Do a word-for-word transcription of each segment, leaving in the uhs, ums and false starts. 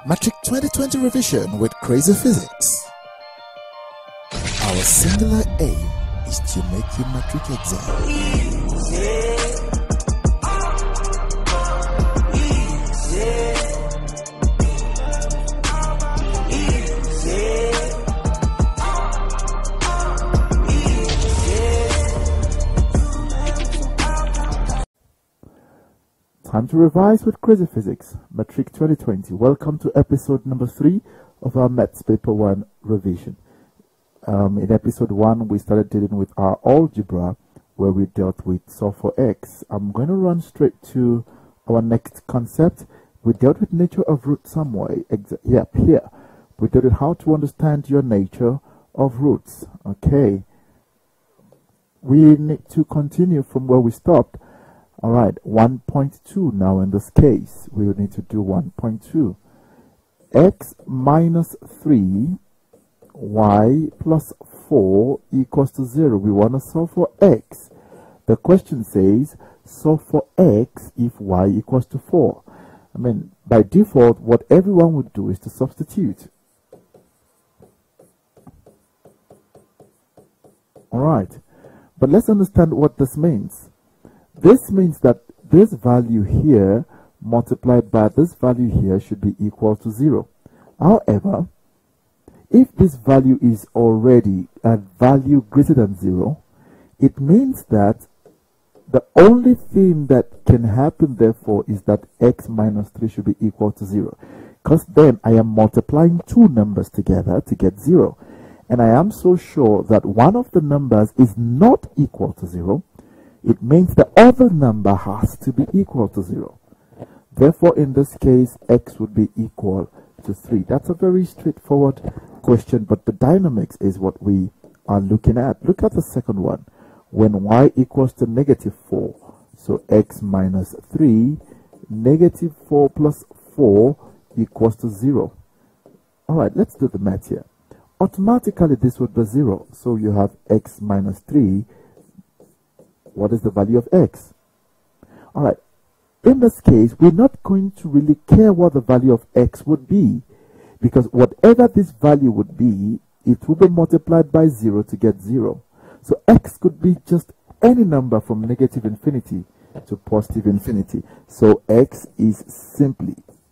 Matric twenty twenty revision with Crazy Physics. Our singular aim is to make your matric exam easy. Time to revise with Crazy Physics, Matric twenty twenty. Welcome to episode number three of our Maths Paper one revision. Um, in episode one, we started dealing with our algebra, where we dealt with solve for x. I'm going to run straight to our next concept. We dealt with nature of root somewhere. Yep, here. We dealt with how to understand your nature of roots. Okay. We need to continue from where we stopped. All right, one point two now in this case. We will need to do one point two. X minus three, y plus four equals to zero. We want to solve for x. The question says, solve for x if y equals to four. I mean, by default, what everyone would do is to substitute. All right, but let's understand what this means. This means that this value here multiplied by this value here should be equal to zero. However, if this value is already a value greater than zero, it means that the only thing that can happen therefore is that x minus three should be equal to zero. Because then I am multiplying two numbers together to get zero. And I am so sure that one of the numbers is not equal to zero. It means the other number has to be equal to zero. Therefore, in this case, x would be equal to three. That's a very straightforward question, but the dynamics is what we are looking at. Look at the second one. When y equals to negative four, so x minus three, negative four plus four equals to zero. All right, let's do the math here. Automatically, this would be zero. So you have x minus three. What is the value of x? All right. In this case, we're not going to really care what the value of x would be, because whatever this value would be, it will be multiplied by zero to get zero. So x could be just any number from negative infinity to positive infinity. So x is simply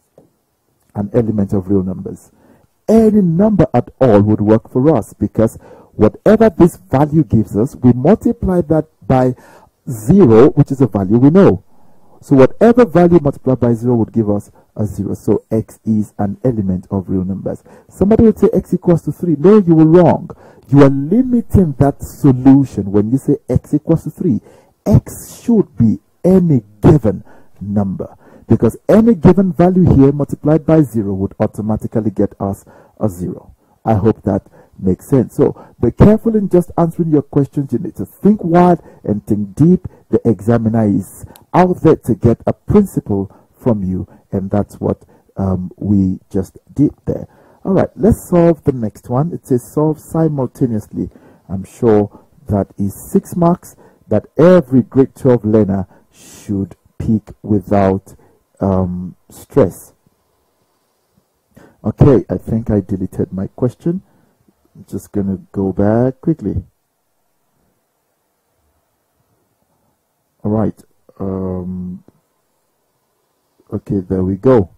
an element of real numbers. Any number at all would work for us, because whatever this value gives us, we multiply that by zero, which is a value we know. So whatever value multiplied by zero would give us a zero. So x is an element of real numbers. Somebody would say x equals to three. No, you were wrong. You are limiting that solution when you say x equals to three. X should be any given number, because any given value here multiplied by zero would automatically get us a zero. I hope that makes sense. So be careful in just answering your questions. You need to think wide and think deep. The examiner is out there to get a principle from you, and that's what um, we just did there. All right, let's solve the next one. It says solve simultaneously. I'm sure that is six marks that every grade twelve learner should pick without um, stress. Okay, I think I deleted my question. I'm just going to go back quickly. All right. Um, okay, there we go.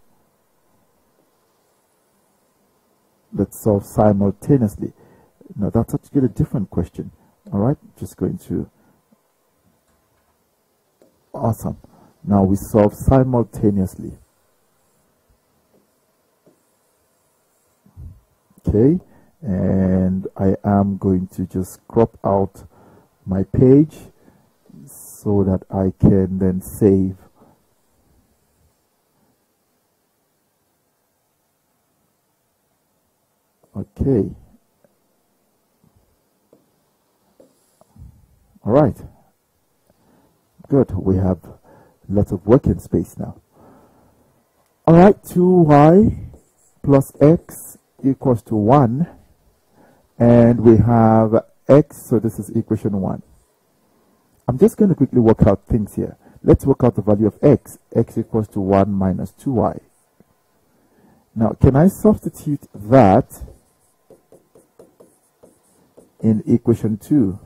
Let's solve simultaneously. Now, that's actually a different question. All right, just going to... Awesome. Now we solve simultaneously. Okay. And I am going to just crop out my page so that I can then save. Okay. All right. Good. We have lots of working space now. All right. two y plus x equals to one. And we have x, so this is equation one. I'm just going to quickly work out things here. Let's work out the value of x. X equals to one minus two y. Now, can I substitute that in equation two?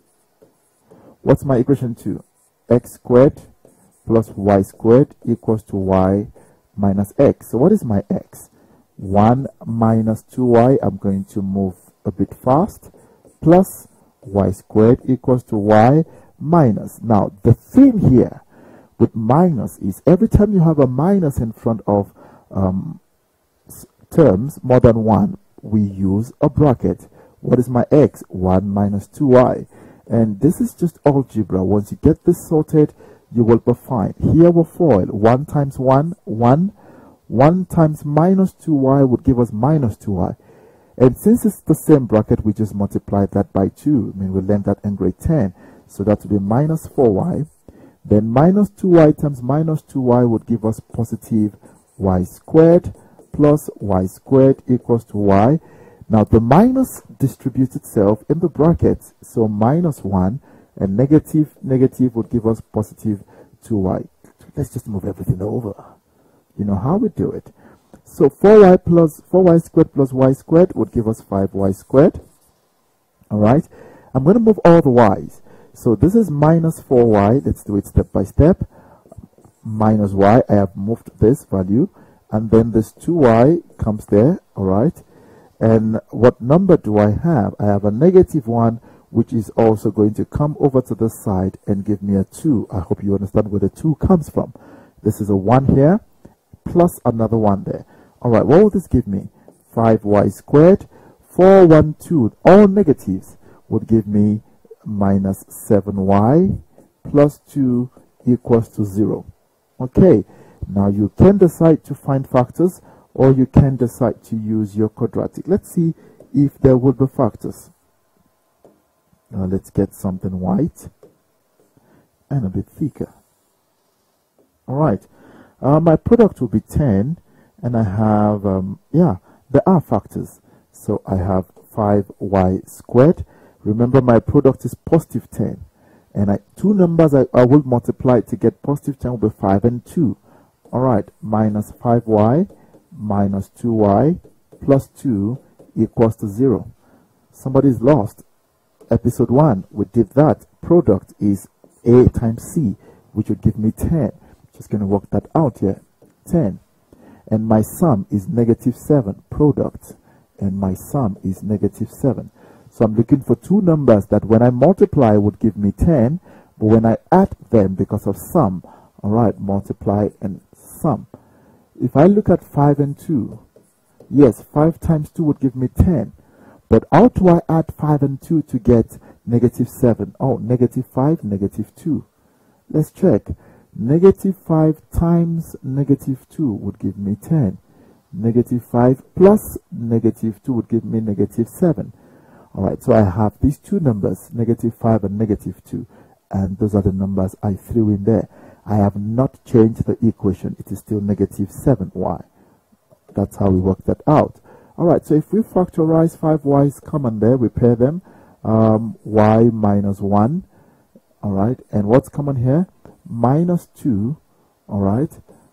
What's my equation two? X squared plus y squared equals to y minus x. So what is my x? one minus two y. I'm going to move a bit fast. Plus y squared equals to y minus. Now, the theme here with minus is every time you have a minus in front of um, terms more than one, we use a bracket. What is my x? one minus two y. And this is just algebra. Once you get this sorted, you will be fine. Here we're foil. one times one, one. one times minus two y would give us minus two y. And since it's the same bracket, we just multiply that by two. I mean, we learned that in grade ten. So that would be minus four y. Then minus two y times minus two y would give us positive y squared plus y squared equals to y. Now, the minus distributes itself in the brackets. So minus one and negative, negative would give us positive two y. Let's just move everything over. You know how we do it. So four y plus four y squared plus y squared would give us five y squared. All right. I'm going to move all the y's. So this is minus four y. Let's do it step by step. Minus y. I have moved this value. And then this two y comes there. All right. And what number do I have? I have a negative one, which is also going to come over to the side and give me a two. I hope you understand where the two comes from. This is a one here, plus another one there. All right, what will this give me? five y squared, four, one, two, all negatives would give me minus seven y plus two equals to zero. Okay, now you can decide to find factors, or you can decide to use your quadratic. Let's see if there would be factors. Now let's get something white and a bit thicker. All right, uh, my product will be ten, and I have, um, yeah, there are factors. So I have five y squared. Remember, my product is positive ten, and I, two numbers I, I will multiply to get positive ten will be five and two. All right, minus five y minus two y plus two equals to zero. Somebody's lost. Episode one, we did that. Product is A times C, which would give me ten. Just going to work that out here. ten. And my sum is negative seven. Product. And my sum is negative seven. So I'm looking for two numbers that when I multiply would give me ten, but when I add them because of sum, all right, multiply and sum. If I look at five and two, yes, five times two would give me ten. But how do I add five and two to get negative seven? Oh, negative five, negative two. Let's check. Negative five times negative two would give me ten. Negative five plus negative two would give me negative seven. All right, so I have these two numbers, negative five and negative two. And those are the numbers I threw in there. I have not changed the equation. It is still negative seven y. That's how we work that out. All right, so if we factorize five y's common there, we pair them. Um, y minus one. All right, and what's common here? Minus two. All right,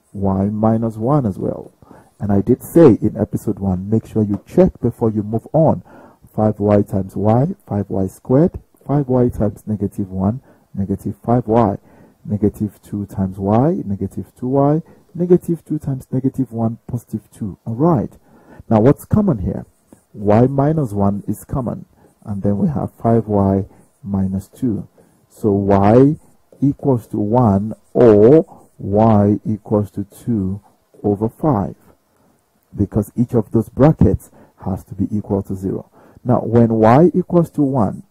y minus one as well. And I did say in episode one, make sure you check before you move on. five y times y, five y squared. five y times negative one, negative five y. Negative two times y, negative two y, negative two times negative one, positive two. All right. Now, what's common here? Y minus one is common. And then we have five y minus two. So y equals to one, or y equals to two over five. Because each of those brackets has to be equal to zero. Now, when y equals to one,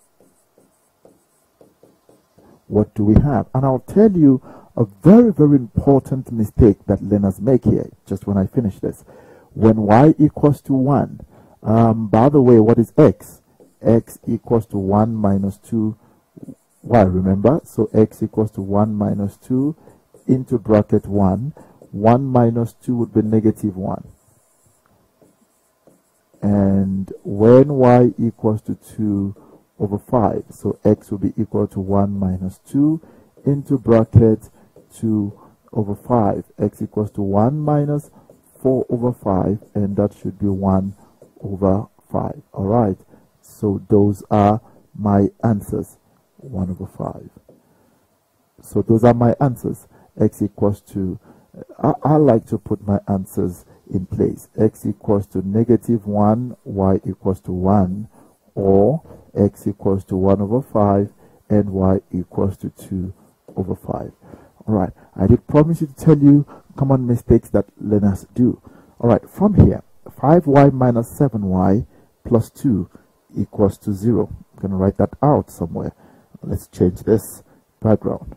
what do we have? And I'll tell you a very, very important mistake that learners make here, just when I finish this. When y equals to one, um, by the way, what is x? X equals to one minus two y, remember? So x equals to one minus two into bracket one. one minus two would be negative one. And when y equals to two over five, so x will be equal to one minus two into bracket two over five. X equals to one minus four over five, and that should be one over five. All right, so those are my answers, one over five. So those are my answers. X equals to, I, I like to put my answers in place. X equals to negative one, y equals to one, or x equals to one over five, and y equals to two over five. All right, I did promise you to tell you common mistakes that learners do. All right, from here, five y minus seven y plus two equals to zero. I'm going to write that out somewhere. Let's change this background.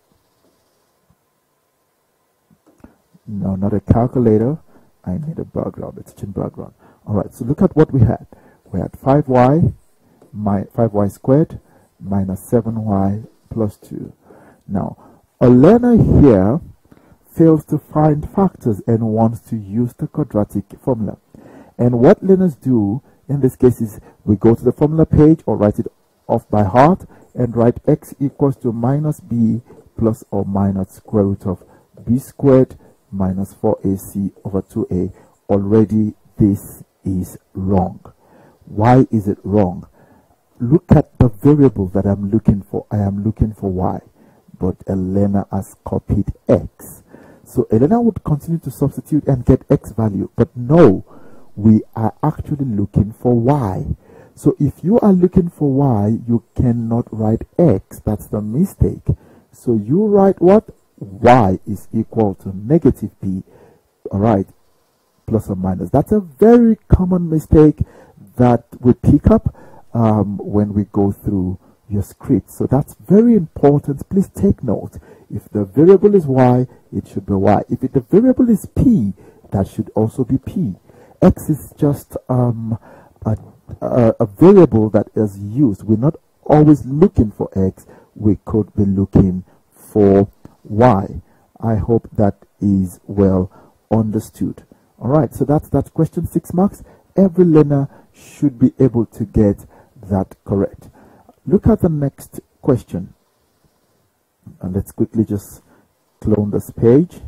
No, not a calculator. I need a background, a teaching background. All right, so look at what we had. We had five y, my five y squared minus seven y plus two. Now, a learner here fails to find factors and wants to use the quadratic formula. And what learners do in this case is we go to the formula page or write it off by heart and write x equals to minus b plus or minus square root of b squared minus four a c over two a. Already this is wrong. Why is it wrong? Look at the variable that I'm looking for. I am looking for y, but a learner has copied x. So a learner would continue to substitute and get x value, but no, we are actually looking for y. So if you are looking for y, you cannot write x. That's the mistake. So you write what? Y is equal to negative b, all right, plus or minus. That's a very common mistake that we pick up um, when we go through your script. So that's very important. Please take note. If the variable is y, it should be y. If it, the variable is p, that should also be p. X is just um, a, a, a variable that is used. We're not always looking for x. We could be looking for y. I hope that is well understood. All right, so that's that question, six marks. Every learner should be able to get that correct. Look at the next question. And let's quickly just clone this page.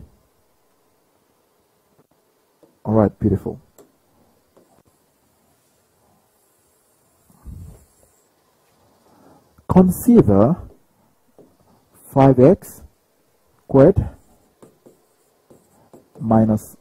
All right, beautiful. Consider five x squared minus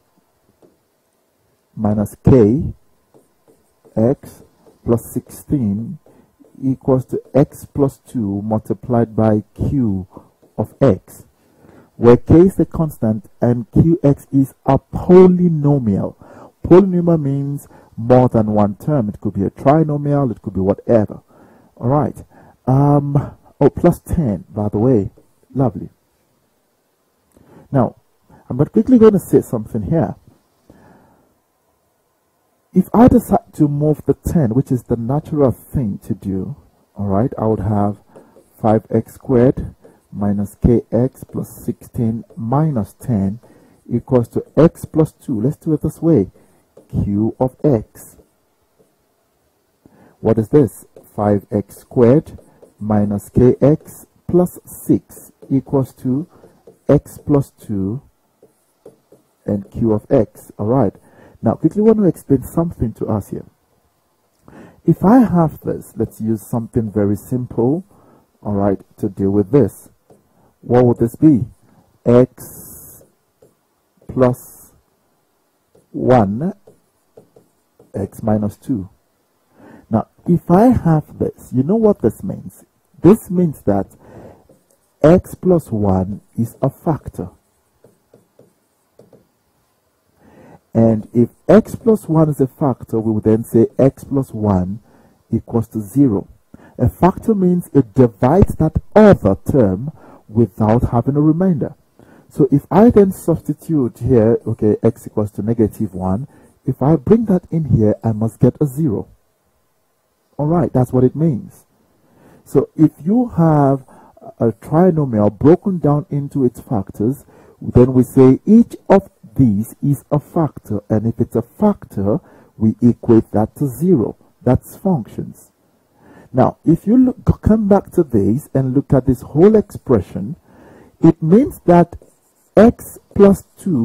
minus k x plus sixteen equals to x plus two multiplied by q of x, where k is the constant and qx is a polynomial. Polynomial means more than one term. It could be a trinomial, it could be whatever. All right. Um, oh, plus ten, by the way. Lovely. Now, I'm quickly going to say something here. If I decide to move the ten, which is the natural thing to do, all right, I would have five x squared minus kx plus sixteen minus ten equals to x plus two. Let's do it this way. Q of x. What is this? five x squared minus kx plus six equals to x plus two and q of x. All right. Now, quickly want to explain something to us here. If I have this, let's use something very simple, all right, to deal with this. What would this be? X plus one, x minus two. Now, if I have this, you know what this means? This means that x plus one is a factor. And if x plus one is a factor, we would then say x plus one equals to zero. A factor means it divides that other term without having a remainder. So if I then substitute here, okay, x equals to negative one, if I bring that in here, I must get a zero. All right, that's what it means. So if you have a trinomial broken down into its factors, then we say each of these is a factor, and if it's a factor, we equate that to zero. That's functions. Now, if you look, come back to this and look at this whole expression, it means that x plus two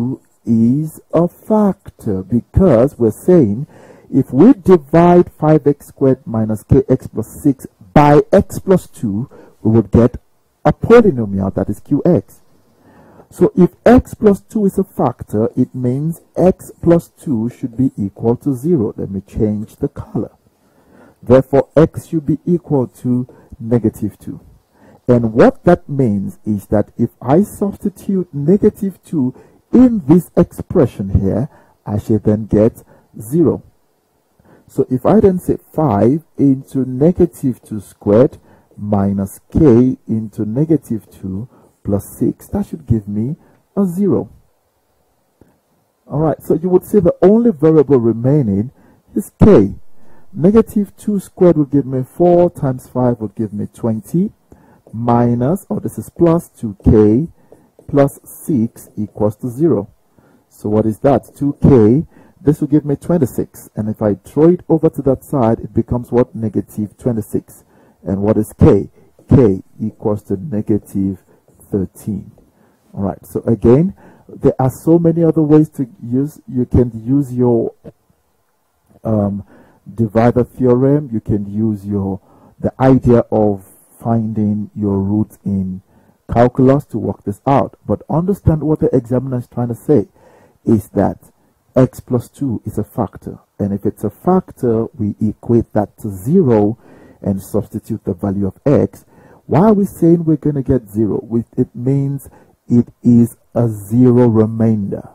is a factor, because we're saying if we divide five x squared minus kx plus six by x plus two, we would get a polynomial, that is qx. So if x plus two is a factor, it means x plus two should be equal to zero. Let me change the color. Therefore, x should be equal to negative two. And what that means is that if I substitute negative two in this expression here, I should then get zero. So if I then say five into negative two squared minus k into negative two plus six, that should give me a zero. Alright, so you would say the only variable remaining is k. Negative two squared would give me four times five would give me twenty, minus, or this is plus two k plus six equals to zero. So what is that? two k. This will give me twenty-six, and if I throw it over to that side, it becomes what? Negative twenty-six. And what is k? K equals to negative thirteen. All right, so again, there are so many other ways to use. You can use your um, divider theorem. You can use your the idea of finding your roots in calculus to work this out. But understand what the examiner is trying to say is that x plus two is a factor, and if it's a factor, we equate that to zero and substitute the value of x. Why are we saying we're going to get zero? With it means it is a zero remainder.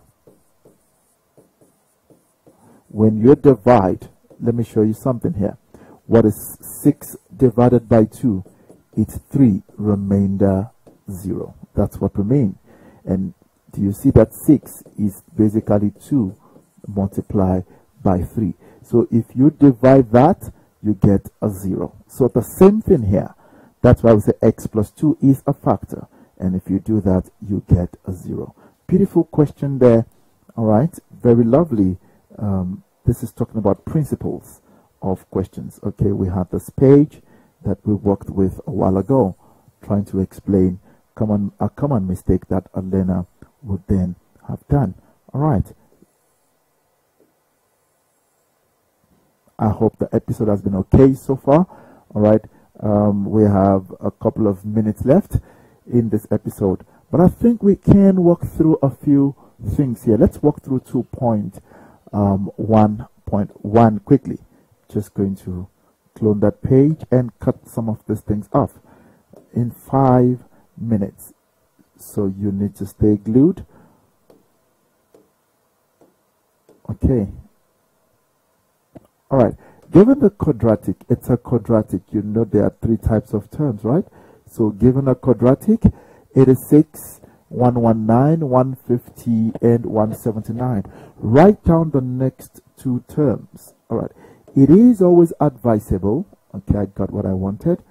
When you divide, let me show you something here. What is six divided by two? It's three, remainder zero. That's what we mean. And do you see that six is basically two multiplied by three? So if you divide that, you get a zero. So the same thing here. That's why we say x plus two is a factor. And if you do that, you get a zero. Beautiful question there. All right. Very lovely. Um, this is talking about principles of questions. Okay, we have this page that we worked with a while ago, trying to explain common a common mistake that a learner would then have done. All right. I hope the episode has been okay so far. All right. Um, we have a couple of minutes left in this episode, but I think we can walk through a few things here. Let's walk through two point one point one quickly. Just going to clone that page and cut some of these things off in five minutes. So you need to stay glued. Okay. All right. Given the quadratic, it's a quadratic. You know there are three types of terms, right? So given a quadratic, eighty-six, one nineteen, one fifty, and one seventy-nine. Write down the next two terms. All right. It is always advisable. Okay, I got what I wanted.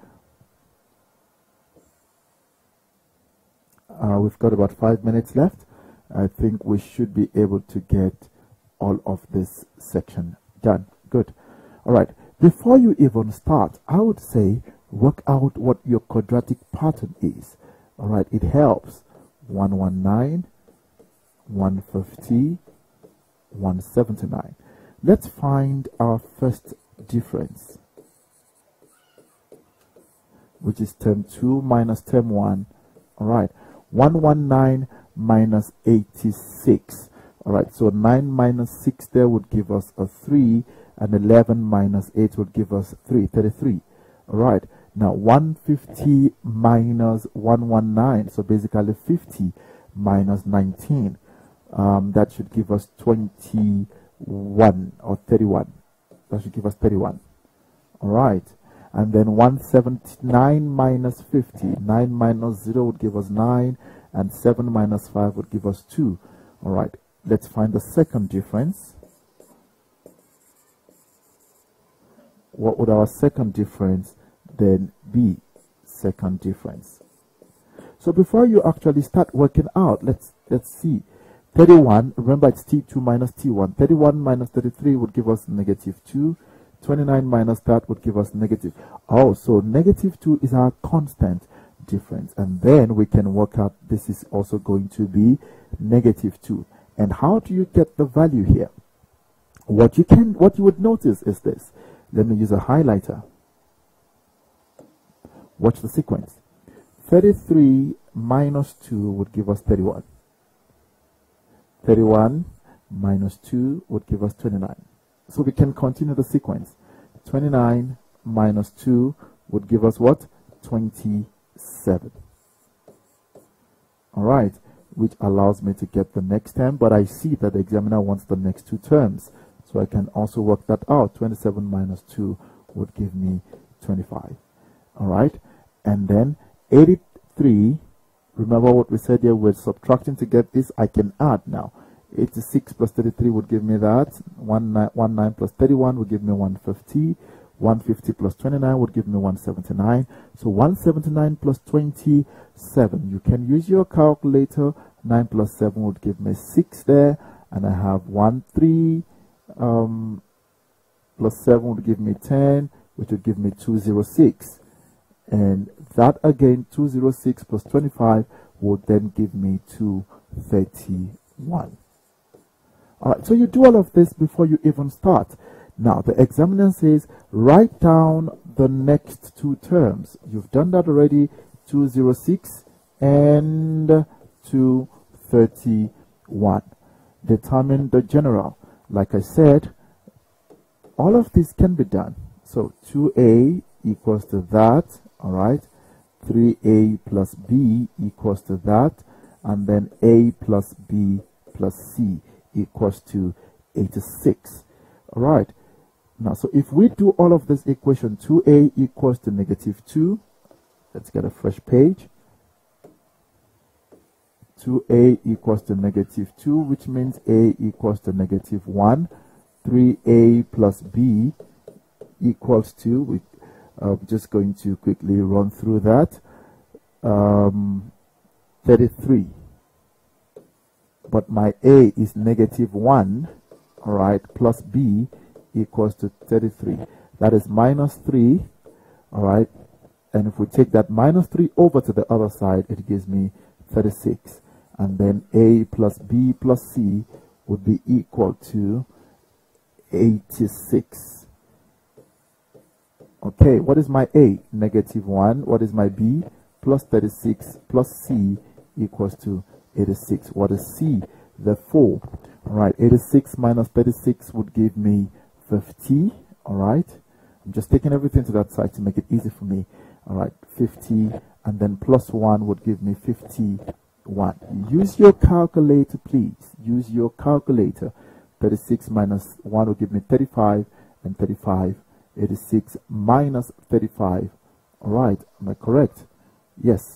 Uh, we've got about five minutes left. I think we should be able to get all of this section done. Good. All right. Before you even start, I would say work out what your quadratic pattern is. All right. It helps. one nineteen, one fifty, one seventy-nine. Let's find our first difference, which is term two minus term one. All right. one nineteen minus eighty-six. All right. So nine minus six there would give us a three, and eleven minus eight would give us three, thirty-three. All right. Now one fifty minus one nineteen. So basically fifty minus nineteen. Um, that should give us twenty-one or thirty-one. That should give us thirty-one. All right. And then one seventy-nine minus fifty. nine minus zero would give us nine. And seven minus five would give us two. All right. Let's find the second difference. What would our second difference then be? Second difference. So before you actually start working out, let's let's see. thirty-one, remember it's T two minus T one. thirty-one minus thirty-three would give us negative two. twenty-nine minus that would give us negative. Oh, so negative two is our constant difference. And then we can work out this is also going to be negative two. And how do you get the value here? What you can, what you would notice is this. Let me use a highlighter. Watch the sequence. thirty-three minus two would give us thirty-one. thirty-one minus two would give us twenty-nine. So we can continue the sequence. twenty-nine minus two would give us what? twenty-seven. All right, which allows me to get the next term, but I see that the examiner wants the next two terms. So I can also work that out. twenty-seven minus two would give me twenty-five. All right, and then eighty-three, remember what we said here, we're subtracting to get this. I can add now. eighty-six plus thirty-three would give me that. nineteen plus thirty-one would give me one hundred fifty. one hundred fifty plus twenty-nine would give me one hundred seventy-nine. So one hundred seventy-nine plus twenty-seven. You can use your calculator. nine plus seven would give me six there. And I have one, three, um, plus seven would give me ten, which would give me two hundred six. And that again, two hundred six plus twenty-five would then give me two hundred thirty-one. All right, so you do all of this before you even start. Now, the examiner says, write down the next two terms. You've done that already, two hundred six and two hundred thirty-one. Determine the general. Like I said, all of this can be done. So two a equals to that, all right? three a plus b equals to that, and then a plus b plus c equals to eighty-six. All right. Now, so if we do all of this equation, two a equals to negative two. Let's get a fresh page. two a equals to negative two, which means a equals to negative one. three a plus b equals to, we, uh, I'm just going to quickly run through that, um, thirty-three. But my a is negative one, all right, plus b equals to thirty-three. That is minus three, all right, and if we take that minus three over to the other side, it gives me thirty-six. And then a plus b plus c would be equal to eighty-six. Okay, what is my a? Negative one. What is my b? Plus thirty-six plus c equals to eighty-six. What is c? The four. All right, eighty-six minus thirty-six would give me fifty. All right, I'm just taking everything to that side to make it easy for me. All right, fifty, and then plus one would give me fifty-one. Use your calculator, please. Use your calculator. thirty-six minus one will give me thirty-five, and thirty-five. eighty-six minus thirty-five. All right, am I correct? Yes.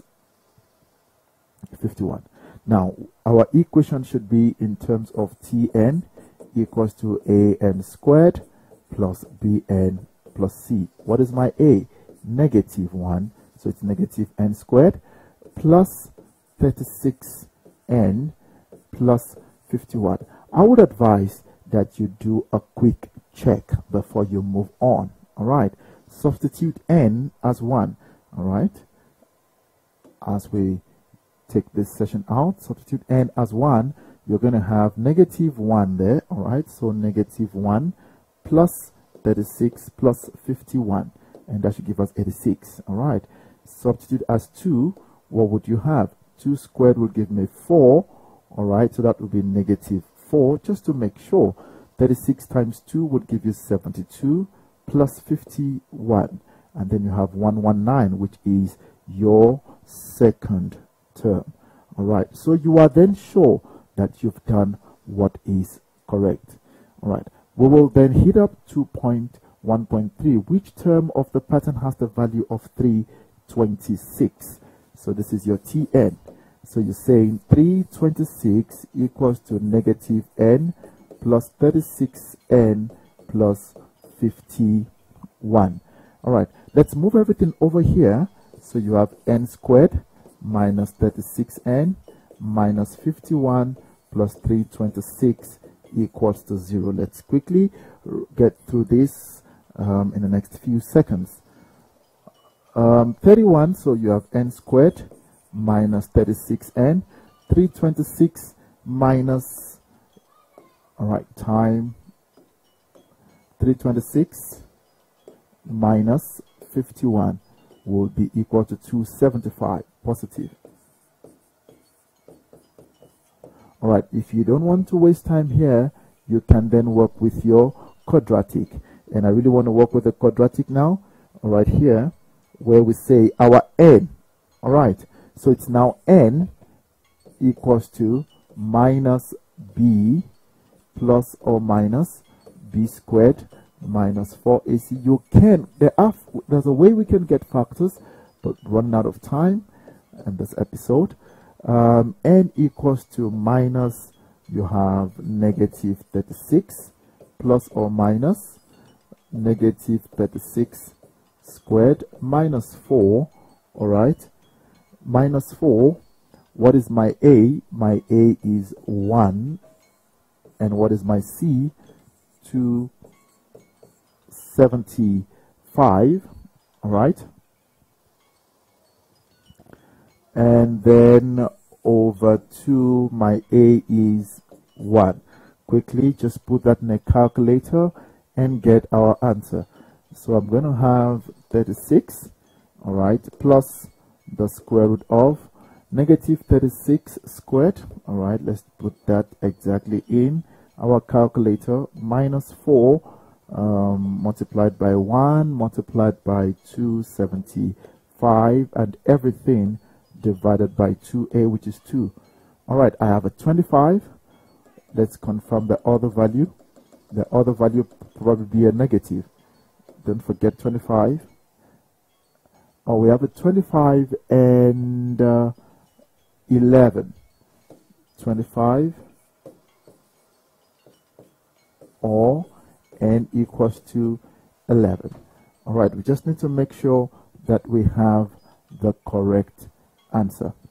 fifty-one. Now, our equation should be in terms of Tn equals to an squared plus bn plus c. What is my a? Negative one. So it's negative n squared plus thirty-six n plus fifty-one. I would advise that you do a quick check before you move on. All right. Substitute n as one. All right. As we take this session out, substitute n as one. You're going to have negative one there. All right. So negative one plus thirty-six plus fifty-one. And that should give us eighty-six. All right. Substitute as two. What would you have? two squared would give me four. All right. So that would be negative four. Just to make sure. thirty-six times two would give you seventy-two plus fifty-one. And then you have one hundred nineteen, which is your second term. All right. So you are then sure that you've done what is correct. All right. We will then hit up two point one point three. Which term of the pattern has the value of three hundred twenty-six? So this is your T N. So you're saying three hundred twenty-six equals to negative n plus thirty-six n plus fifty-one. All right. Let's move everything over here. So you have n squared minus thirty-six n minus fifty-one plus three hundred twenty-six equals to zero. Let's quickly get through this um, in the next few seconds. Um, thirty-one, so you have n squared minus thirty-six n, three hundred twenty-six minus All right, time three hundred twenty-six minus fifty-one will be equal to two hundred seventy-five positive. All right, if you don't want to waste time here, you can then work with your quadratic. And I really want to work with the quadratic now. All right, here, where we say our n. All right, so it's now n equals to minus b plus or minus b squared minus four A C. You can, there are, there's a way we can get factors, but running out of time in this episode. Um, n equals to minus, you have negative thirty-six plus or minus negative thirty-six squared minus four. All right, minus four. What is my a? My a is one. And what is my c? two hundred seventy-five. All right, and then over two, my a is one. Quickly just put that in a calculator and get our answer. So I'm going to have thirty-six, all right, plus the square root of negative thirty-six squared. All right, let's put that exactly in our calculator. Minus four um, multiplied by one multiplied by two hundred seventy-five, and everything divided by two a, which is two. All right, I have a twenty-five. Let's confirm the other value. The other value probably be a negative. Don't forget twenty-five. Oh, we have a twenty-five and uh, eleven. twenty-five or n equals to eleven. All right, we just need to make sure that we have the correct answer.